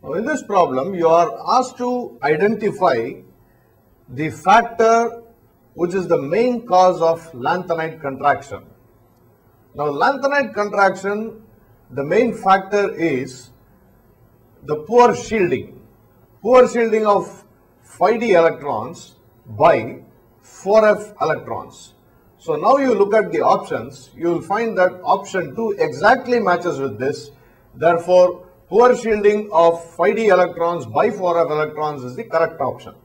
Now in this problem, you are asked to identify the factor which is the main cause of lanthanide contraction. Now lanthanide contraction, the main factor is the poor shielding of Phi d electrons by 4f electrons. So now you look at the options, you will find that option 2 exactly matches with this. Therefore, poor shielding of Phi d electrons by 4f electrons is the correct option.